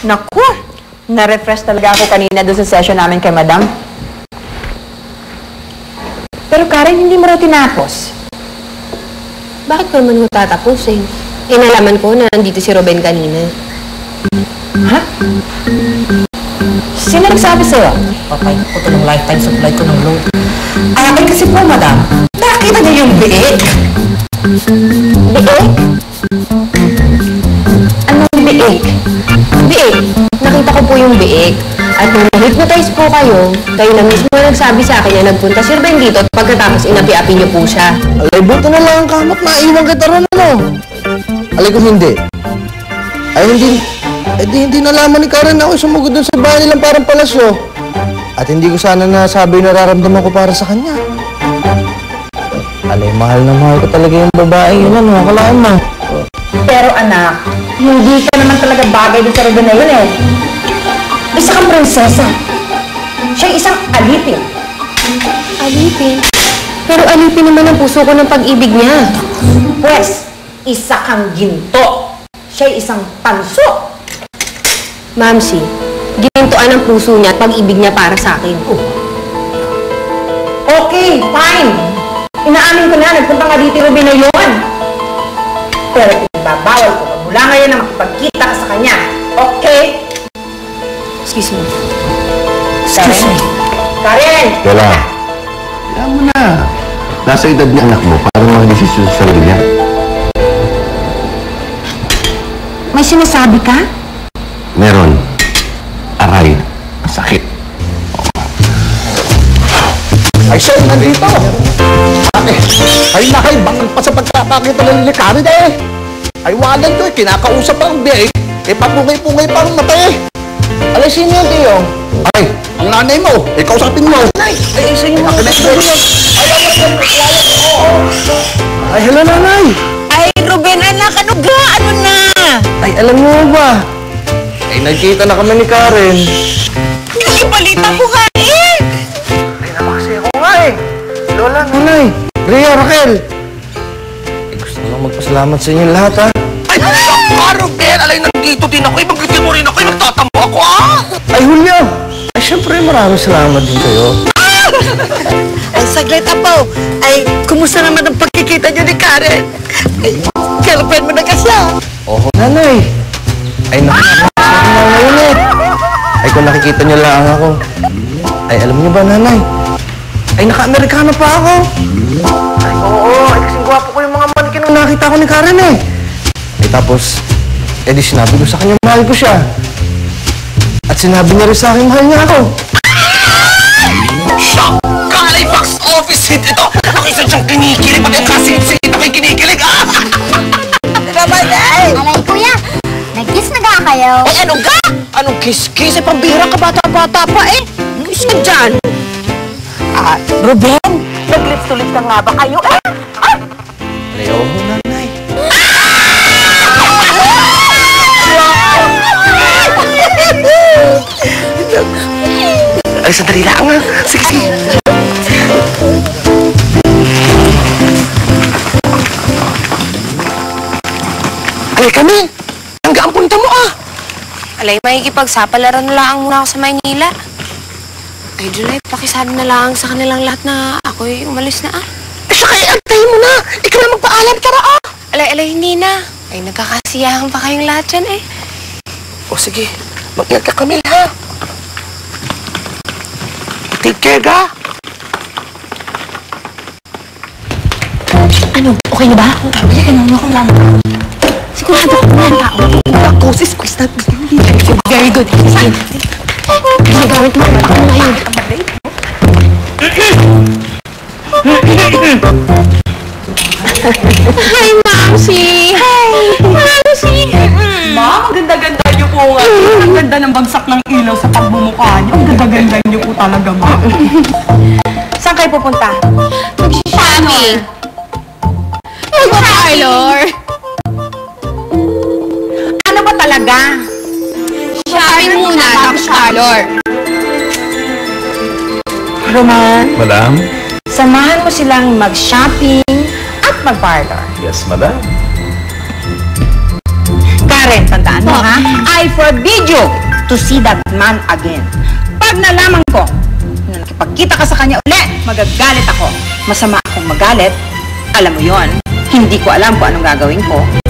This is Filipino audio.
Naku, na-refresh talaga ako kanina doon sa session namin kay Madam. Pero Karen, hindi mo raw tinapos. Bakit ko naman mo tatapusin? Nalaman ko na nandito si Ruben kanina. Ha? Sino nagsabi sa'yo? Okay, ito ng lifetime supply ko ng load. Ay, kasi po, Madam, nakita niyo yung biik. Biik? Anong biik? Biik. Nakita ko po yung biik. At nung na-hypnotize po kayo na mismo nagsabi sa akin na nagpunta si Ruben dito at pagkatapos inapi-api niyo po siya. Alay, buto na lang ang kamot, maiwan kita ron, ano? Alay, kung hindi. Ay, hindi nalaman ni Karen na ako sumugod dun sa bahay nilang parang palasyo. At hindi ko sana nasabi yung nararamdaman ko para sa kanya. Alay, mahal na mahal ko talaga yung babae yun, ano? Kalaan mo. Pero anak, hindi ka naman talaga bagay doon sa Ruben na yun eh. Isa kang prinsesa. Siya isang alipin. Alipin? Pero alipin naman ang puso ko ng pag-ibig niya. Pwes, isa kang ginto. Siya isang tanso. Mamsi, ginintuan ang puso niya at pag-ibig niya para sa akin. Okay, fine. Inaamin ko na, nagpunta nga dito Ruben na yun. Pero ibabawal ko mula ngayon na makipagkita ka sa kanya. Okay? Excuse me. Excuse me. Karen! Wala. Kaya mo na. Nasa edad ni anak mo para mag-desisyon sa sarili niya. May sinasabi ka? Meron. Aray. Masakit. Ay, siya, nandito. Ay, nakay, bakit pa sa pagkakakita ng likarin eh. Ay, walan ko eh, kinakausap ang biyak eh. Papungay-pungay pa ang mata eh. Alay, sino yun, Tiyong? Ay, ang nanay mo. Ikaw sabihin mo. Ay, isa yun. Ay, hello, nanay. Ay, Ruben, anak, ano ga? Ano na? Ay, alam mo ba? Ay, nagkita na kami ni Karen. Ay, balita ko nga eh. Ay, napakasi ako nga eh. Lola, nanay. Rhea, Raquel. Ay, gusto ko lang magpasalamat sa inyo lahat, ha? Ay, Ruben, alay, nandito din ako. Ibang mo rin ako. Nagtatampo ako, ah. Ay, Julio. Ay, syempre, maraming salamat din kayo. Ay, saglit, Apo. Ay, kumusta naman ang pagkikita niyo ni Karen? Ay, girlfriend mo na kasi, ah. Oo, nanay. Ay, nakikita ko na ngayon eh. Ay, kung nakikita niyo lang ako. Ay, alam niyo ba, nanay? Ay, naka-Amerikano pa ako. Ay, oo. Ay, kasing gwapo ko yung mga manikin nung nakita ko ni Karen eh. Ay, tapos, edi sinabi ko sa kanya, mahal ko siya. At sinabi niya rin sa akin, mahal niya ako. Shock! Kalay box office hit ito! Ako isa siyang kinikilig, pati ang kasing-singit ako'y kinikilig, ah! Naman, ay! Alay, kuya, nag-kiss na ga kayo? Ay, ano ga? Anong kiss-kiss? Ay, pambira ka, bata-bata pa, eh! Anong kiss ka dyan? Ah, Ruben, nag-lips-to-lips na nga ba kayo, eh? Ah! Ayaw mo, nanay. Ay, sandali lang, ah! Sige, sige! Ay, kami! Hanggang ang punta mo, ah! Alay, makikipagsapalaran na lang muna ako sa Maynila. Ay, July, pakisabi na lang sa kanilang lahat na ako'y umalis na, ah. Eh, siya kayo, antayin mo na! Ikaw na magpaalam, tara, ah! Alay, hindi na. Ay, nagkakasiyahan pa kayong lahat dyan, eh. O, sige. Mag-ingat ka, Camille, ha? Take care, ga! Ano, okay na ba? Kaya ka nang akong lang. Sigurado ko na ang tao. Ako, si Squeeze na. Very good. Sige. Ginagamit mo. Ako na yun. Hi, Mamsi! Hi! Mamsi! Ma'am, ang ganda-ganda niyo po nga. Ang ganda ng bagsak ng ilaw sa pagbumukha niyo. Ang ganda-ganda niyo po talaga, ma'am. Saan kayo pupunta? Shopping! Mag-parlor! Ano ba talaga? Shopping muna, tapos parlor. Roman, Madam? samahan mo silang mag-shopping at mag-parlor. Yes, madam. Karen, tandaan mo ha? I forbid you to see that man again. Pag nalaman ko na nakipagkita ka sa kanya uli, magagalit ako. Masama akong magalit. Alam mo yon, hindi ko alam kung anong gagawin ko.